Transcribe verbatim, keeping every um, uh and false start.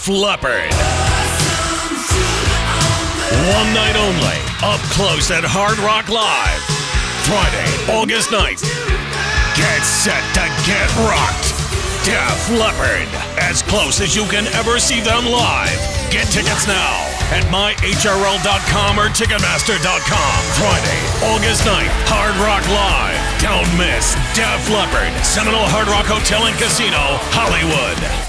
Def Leppard. One night only, up close at Hard Rock Live. Friday, August ninth. Get set to get rocked. Def Leppard, as close as you can ever see them live. Get tickets now at my H R L dot com or Ticketmaster dot com. Friday, August ninth, Hard Rock Live. Don't miss Def Leppard, Seminole Hard Rock Hotel and Casino, Hollywood.